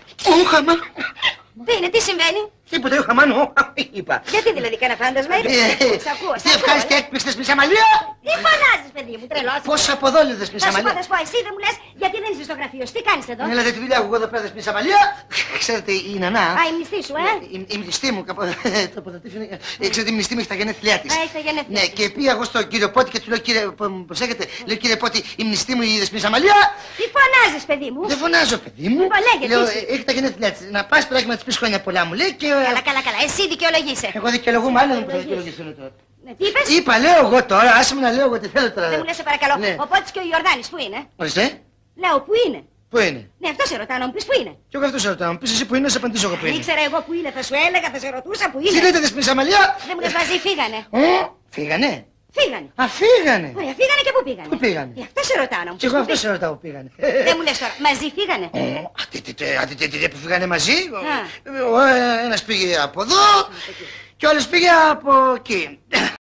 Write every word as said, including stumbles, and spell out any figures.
Ω, χαμάνο. Τι είναι, τι συμβαίνει? Τίποτα, ο χαμάνο, είπα. Γιατί δηλαδή, κανένα φάντασμα είναι? Σ' ακούω, Τι ευχάριστη έκπληξη της Μισ' Αμαλία. Τι φωνάζεις, παιδί μου, τρελός? Πόσα αποδόλιδες, Μισ' Θα σου πω, Αμαλία. θα σου πω, εσύ δεν μου λες γιατί δεν είσαι στο γραφείο σου, τι κάνεις εδώ? Έλατε τη δουλειά μου, εγώ εδώ πέρα, Μισ' Αμαλία. Ξέρετε, η Νανά. Α, η μνηστή σου, ε? Η, η μνηστή μου, κάπου. Ξέρετε, η μνηστή μου έχει τα γενέθλιά της. Α, έχει τα γενέθλιά Ναι, της. και πήγα εγώ στον κύριο Πότη και του λέω, κύριε, προσέχετε, λέω, κύριε Πότη, η μνηστή μου είδες Μισ' Αμαλία. Τι φωνάζεις, παιδί μου? Δεν φωνάζω, παιδί μου. Λοιπόν, λέγε, Λέω, τι είσαι? έχει τα γενέθλιά της. Να πας παιδάκι να της πεις χρόνια πολλά, μου λέει και. Καλά, καλά, καλά, εσύ δικαιολογείσαι. Εγώ δικαιολογούμαι, άλλο δεν μπορώ να δικαιολογηθώ τώρα. Ναι, τι είπες? Είπα, λέω εγώ τώρα, άσε με να λέω εγώ τι θέλω τώρα. Δεν μου λες, σε παρακαλώ. Ναι. Ο Πότης και ο Ιορδάνης που είναι? Ορίστε. Λέω, που είναι? Πού είναι? Ναι, αυτό σε ρωτάω, να μου πεις που είναι. Και εγώ αυτό σε ρωτάω. Μου πεις εσύ που είναι, να σε απαντήσω εγώ που Αν είναι. ήξερα εγώ που είναι, θα σου έλεγα, θα σε ρωτούσα που Τι είναι. λέτε της Μισ' Αμαλία. Δεν μου λες, μαζί φύγανε. Ω, φύγανε. Φύγανε. Α, φύγανε. Ωραία, φύγανε και πού πήγανε? Πού πήγανε? Ε, αυτό σε ρωτάω, να μου Και πεις εγώ που αυτό πήγανε. σε ρωτάω που πήγανε. Δεν μου λες τώρα, μαζί φύγανε. Αντί που φύγανε μαζί. Α. Ο ένας πήγε από εδώ και ο άλλος πήγε από εκεί.